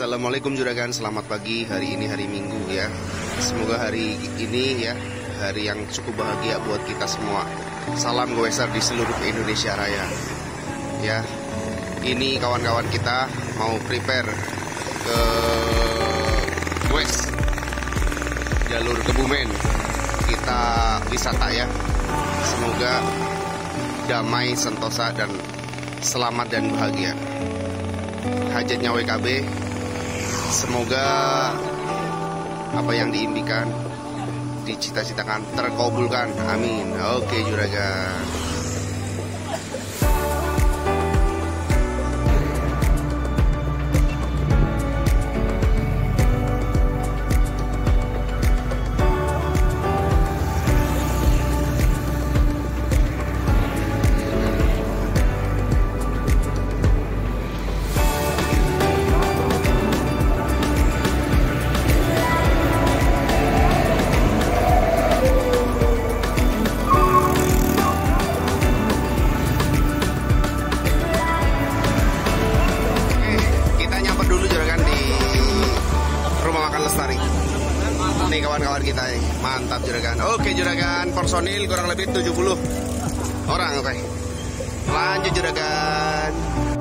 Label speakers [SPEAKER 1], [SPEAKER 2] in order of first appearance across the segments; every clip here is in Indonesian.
[SPEAKER 1] Assalamualaikum juragan, selamat pagi. Hari ini hari Minggu ya. Semoga hari ini ya hari yang cukup bahagia buat kita semua. Salam goeser di seluruh Indonesia Raya. Ya, ini kawan-kawan kita mau prepare ke West, jalur Kebumen. Kita wisata ya. Semoga damai, sentosa dan selamat dan bahagia. Hajatnya WKB, semoga apa yang diimpikan, dicita-citakan, terkabulkan. Amin. Oke juragan. Nih kawan-kawan kita mantap juragan. Oke juragan, personil kurang lebih 70 orang. Oke, lanjut juragan.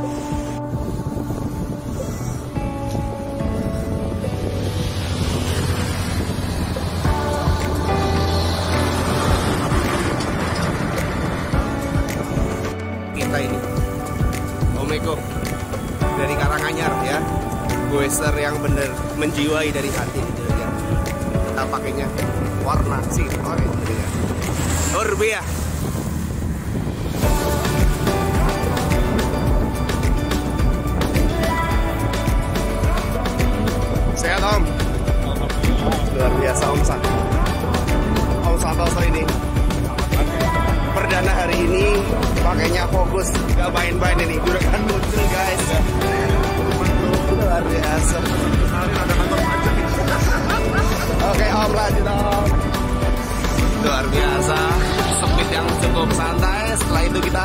[SPEAKER 1] Kita ini Omeko dari Karanganyar ya, goeser yang bener menjiwai dari hati ini juragan. Kita pakainya warna sirkoy ya. Urbia. Sehat Om? Luar biasa Om Santoso ini. Perdana hari ini pakainya fokus, gak main-main ini. Juragan muncul guys. Luar biasa. Oke Om, lanjut Om. Luar biasa, speed yang cukup santai. Setelah itu kita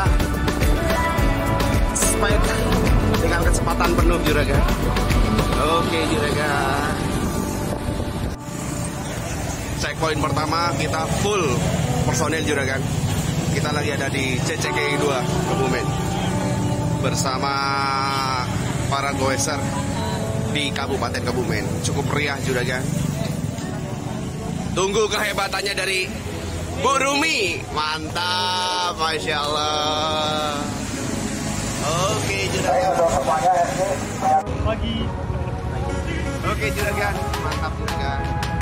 [SPEAKER 1] speed dengan kecepatan penuh juragan. Oke juragan. Checkpoint pertama kita full personil juragan. Kita lagi ada di CCKI 2 Kebumen bersama para goeser di Kabupaten Kebumen. Cukup meriah juragan. Tunggu kehebatannya dari Bu Rumi. Mantap, Masya Allah. Oke juragan. Oke juragan, mantap juragan.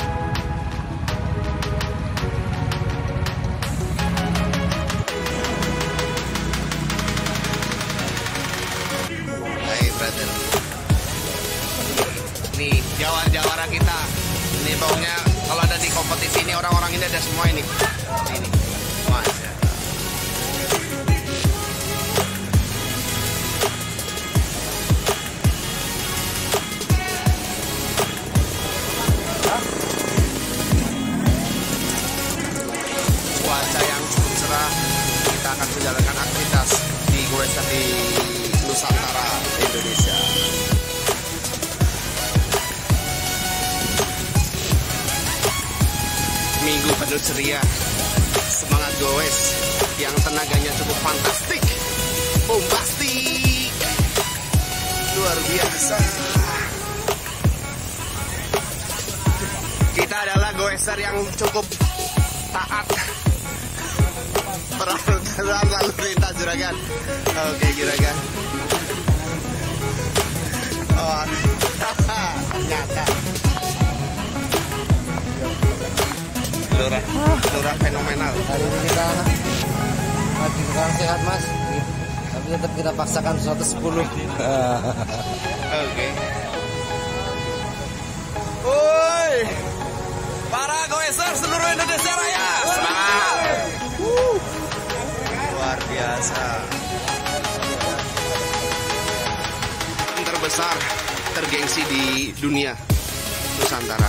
[SPEAKER 1] Hai brother. Nih jawara kita. Ini pokoknya kalau ada di kompetisi ini orang-orang ini ada semua ini. Ini. Masya Allah. Cuaca yang cukup cerah. Kita akan menjalankan aktivitas di goeser di Nusantara Indonesia. Minggu penuh ceria, semangat goes yang tenaganya cukup fantastik, bombastik, luar biasa. Kita adalah goeser yang cukup taat peraturan lalu lintas juragan. Oke juragan. Oh, nyata. Lurah fenomenal.
[SPEAKER 2] Hari ini kita lagi kurang sehat mas, tapi tetap kita paksakan 110.
[SPEAKER 1] Oke. Woi, para goeser seluruh Indonesia Raya, semangat! Luar biasa. Yang terbesar, tergengsi di dunia Nusantara.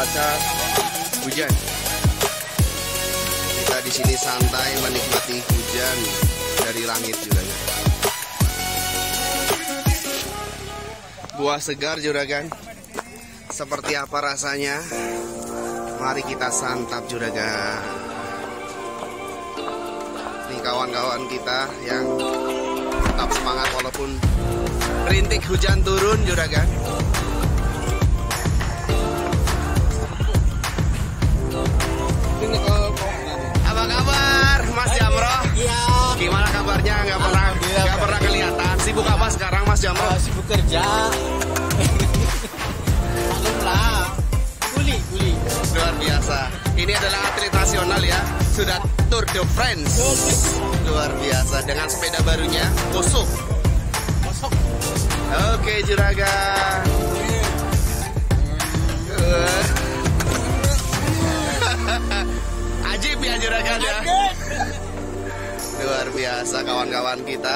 [SPEAKER 1] cuaca hujan. Kita di sini santai menikmati hujan dari langit juragan. Buah segar juragan. Seperti apa rasanya? Mari kita santap juragan. Ini kawan-kawan kita yang tetap semangat walaupun rintik hujan turun juragan. Apa kabar Mas Jamro?
[SPEAKER 2] Iya.
[SPEAKER 1] Gimana kabarnya? Nggak pernah kelihatan. Sibuk apa sekarang Mas Jamro?
[SPEAKER 2] Sibuk kerja. Kuli.
[SPEAKER 1] Luar biasa. Ini adalah atlet nasional ya. Sudah Tour de France. Luar biasa dengan sepeda barunya Kosok. Oke juragan. Ajib ya juragan ya. Luar biasa kawan-kawan kita.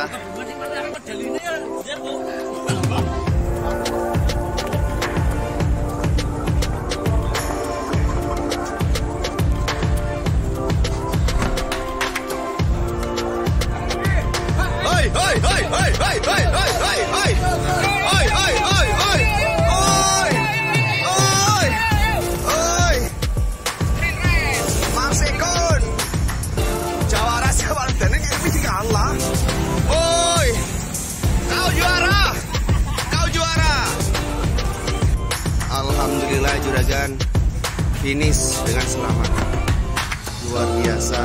[SPEAKER 1] Alhamdulillah juragan finish dengan selamat. Luar biasa.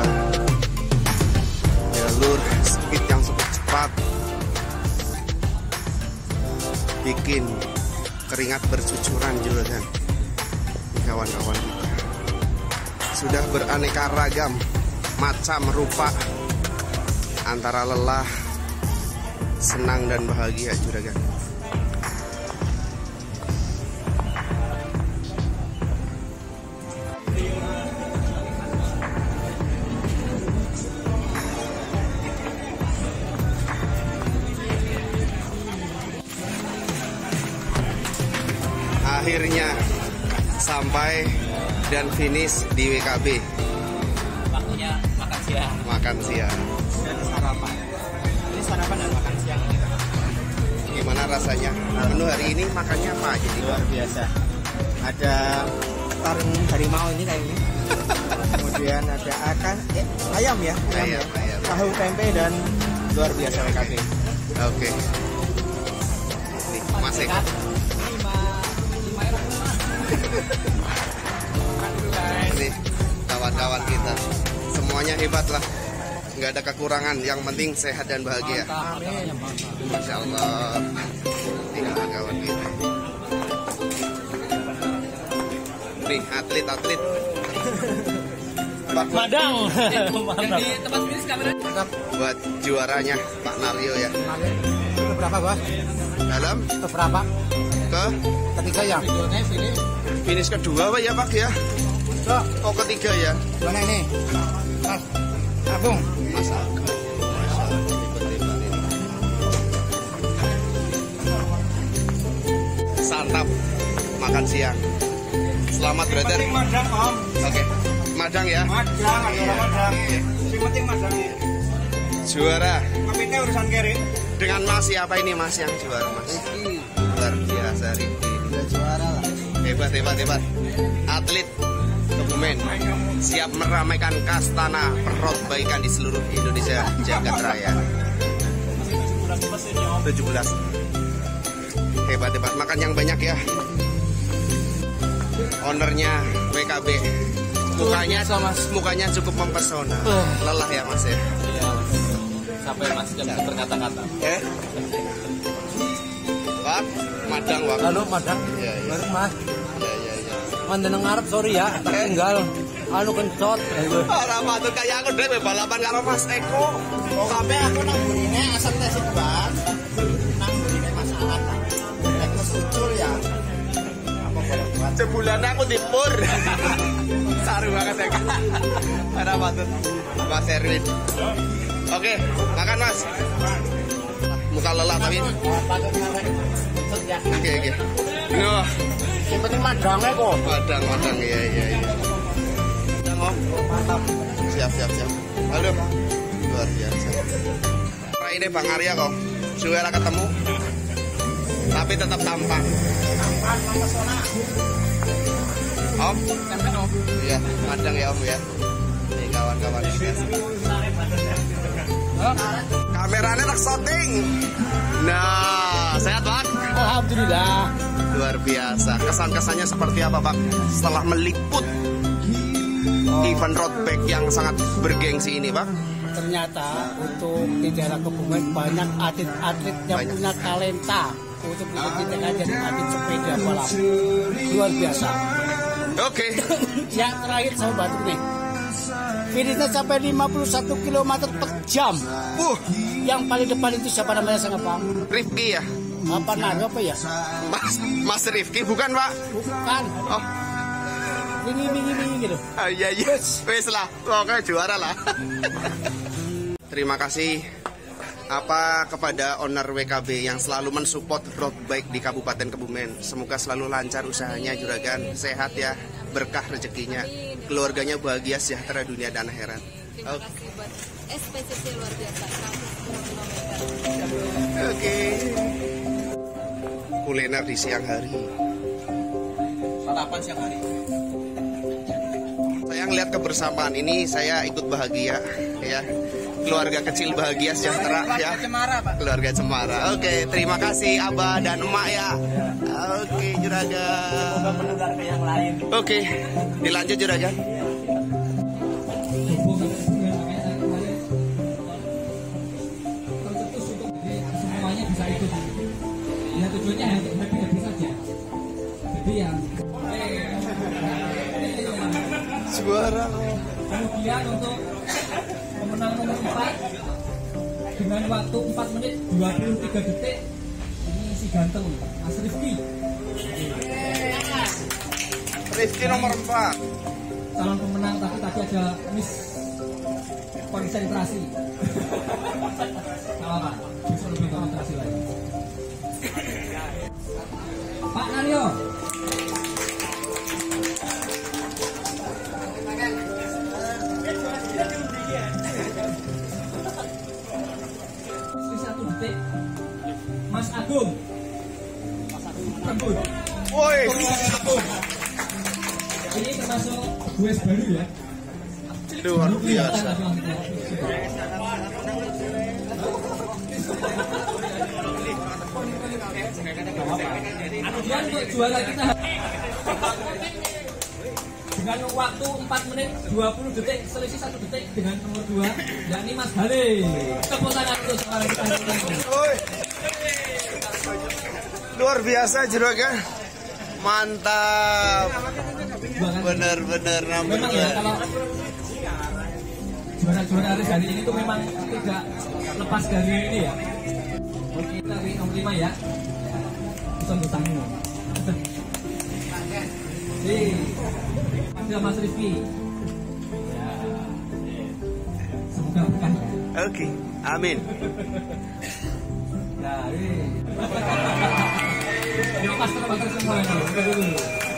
[SPEAKER 1] Jalur speed yang cukup cepat bikin keringat bercucuran juragan. Kawan-kawan kita sudah beraneka ragam macam rupa antara lelah, senang dan bahagia juragan. Akhirnya sampai dan finish di WKB.
[SPEAKER 2] Waktunya makan siang.
[SPEAKER 1] Makan siang.
[SPEAKER 2] Dan sarapan. Ini sarapan dan makan siang.
[SPEAKER 1] Gimana rasanya? Menu hari ini makannya apa aja?
[SPEAKER 2] Luar biasa. Ada taring harimau ini kayak ini. Kemudian ada ayam ya.
[SPEAKER 1] Ayam.
[SPEAKER 2] Tahu tempe dan luar biasa WKB.
[SPEAKER 1] Oke. Nih, Mas Eko. Nih, kawan-kawan kita semuanya hebat lah, nggak ada kekurangan, yang penting sehat dan bahagia. Masya Allah. Nih kawan-kawan kita, nih atlet
[SPEAKER 2] Madang. Jadi tempat finish kamera
[SPEAKER 1] buat juaranya Pak Naryo ya.
[SPEAKER 2] Berapa Pak?
[SPEAKER 1] Dalam
[SPEAKER 2] Berapa? Ketiga ya.
[SPEAKER 1] Finish kedua Pak ya Pak ya. Oh ketiga ya.
[SPEAKER 2] Mana ini? Mas Agung.
[SPEAKER 1] Mas Agung. Santap makan siang. Selamat brother.
[SPEAKER 2] Madang Om.
[SPEAKER 1] Oke. Madang ya.
[SPEAKER 2] Madang, ada Madang. Si penting Madang.
[SPEAKER 1] Juara.
[SPEAKER 2] Kapitnya urusan kiri.
[SPEAKER 1] Dengan Mas siapa ini Mas yang juara Mas? Luar biasa Riki.
[SPEAKER 2] Udah juara lah.
[SPEAKER 1] Hebat. Atlet Kebumen siap meramaikan kastana perotbaikan di seluruh Indonesia jagat raya. 17. Hebat. Makan yang banyak ya. Ownernya WKB. Mukanya cukup mempesona. Lelah ya Mas ya.
[SPEAKER 2] Iya Mas. Sampai Mas jangan berkata-kata.
[SPEAKER 1] Pak, Madang Pak.
[SPEAKER 2] Halo Madang.
[SPEAKER 1] Iya.
[SPEAKER 2] Baru Mas.
[SPEAKER 1] Iya.
[SPEAKER 2] Mantan ngarep sorry ya, tertinggal. Anu kencot.
[SPEAKER 1] Ora patut kayak aku dhewe balapan karo Mas Eko.
[SPEAKER 2] Sampai aku nang burine asal tes itu Bang. Nang burine masalah. Nek muncul ya. Apa boleh
[SPEAKER 1] Sebulan aku dipur. Saru banget ya. Ora patut. Mas Erwin. Oke, makan Mas. Muka lelah tapi.
[SPEAKER 2] patut ngarep.
[SPEAKER 1] Oke.
[SPEAKER 2] Yang penting madangnya kok.
[SPEAKER 1] Madang ya. Yang Om.
[SPEAKER 2] Mantap.
[SPEAKER 1] Siap. Halo. Luar biasa. Nah, ini Bang Arya kok. Suara ketemu. Tapi tetap tampan.
[SPEAKER 2] Tampan mempesona.
[SPEAKER 1] Om. Iya, madang ya Om ya. Nih kawan-kawan kita. Kameranya tak shooting. Nah, sehat Bang?
[SPEAKER 2] Alhamdulillah.
[SPEAKER 1] Luar biasa. Kesan-kesannya seperti apa Bang setelah meliput event road bike yang sangat bergengsi ini Bang?
[SPEAKER 2] Ternyata untuk di daerah Kebumen banyak atlet-atlet yang punya talenta untuk menjadi jadi atlet sepeda balap. Luar biasa.
[SPEAKER 1] Oke.
[SPEAKER 2] Yang terakhir saya bantu nih. Finishnya sampai 51 km per jam. Yang paling depan itu siapa namanya sangat Bang?
[SPEAKER 1] Rifki ya?
[SPEAKER 2] Apa ya?
[SPEAKER 1] Mas Rifki bukan Pak?
[SPEAKER 2] Bukan.
[SPEAKER 1] Oh.
[SPEAKER 2] Ini gitu.
[SPEAKER 1] Iya. Wes lah, pokoknya juara lah. Terima kasih kepada owner WKB yang selalu mensupport road bike di Kabupaten Kebumen. Semoga selalu lancar usahanya juragan, sehat ya, berkah rezekinya, keluarganya bahagia, sejahtera dunia dan akhirat.
[SPEAKER 3] Terima kasih buat SPCC luar biasa 100 km.
[SPEAKER 1] Oke. Kuliner di siang hari.
[SPEAKER 2] Sarapan siang hari.
[SPEAKER 1] Saya ngelihat kebersamaan ini, saya ikut bahagia ya. Keluarga kecil bahagia sejahtera ya.
[SPEAKER 2] Cemara, Pak.
[SPEAKER 1] Keluarga Cemara. Oke, terima kasih Abah dan Emak ya. Oke, juragan.
[SPEAKER 2] Semoga menular ke yang lain.
[SPEAKER 1] Oke, dilanjut juragan.
[SPEAKER 4] Semuanya bisa ikut. Ya tujuannya happy saja. Jadi yang
[SPEAKER 1] Suara.
[SPEAKER 4] kemudian untuk pemenang nomor 4 dengan waktu 4 menit 23 detik ini si ganteng Mas Rifki.
[SPEAKER 1] Rifki nomor 4.
[SPEAKER 4] Calon pemenang tapi tadi ada miss konsentrasi. Kalau Pak, besok lebih konsentrasi lagi. Pak Naryo. Mas Agung. Tembus.
[SPEAKER 1] Woi.
[SPEAKER 4] Ini termasuk gue baru ya.
[SPEAKER 1] Luar biasa.
[SPEAKER 4] Kemudian untuk juara kita dengan waktu 4 menit 20 detik selisih 1 detik dengan nomor 2 yakni Mas Hale. Tepuk tangan untuk seorang kita.
[SPEAKER 1] Luar biasa juragan. Mantap. Benar-benar
[SPEAKER 4] Memang ya kalau juara-juara race hari ini tuh memang tidak lepas dari ini ya. Kita di nomor 5 ya. Bisa bertanggung. Ada Mas Rifki. Ya. Semoga berkah.
[SPEAKER 1] Oke, amin.
[SPEAKER 4] Nah, ini. Ini pastor semua ini.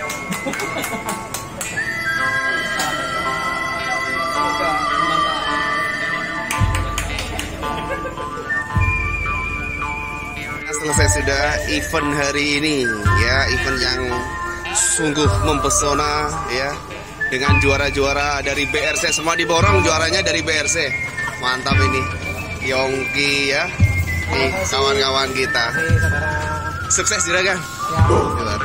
[SPEAKER 1] Selesai sudah event hari ini ya, event yang sungguh mempesona ya, dengan juara-juara dari BRC, semua diborong juaranya dari BRC. Mantap ini Yongki ya, nih kawan-kawan kita. Sukses juragan.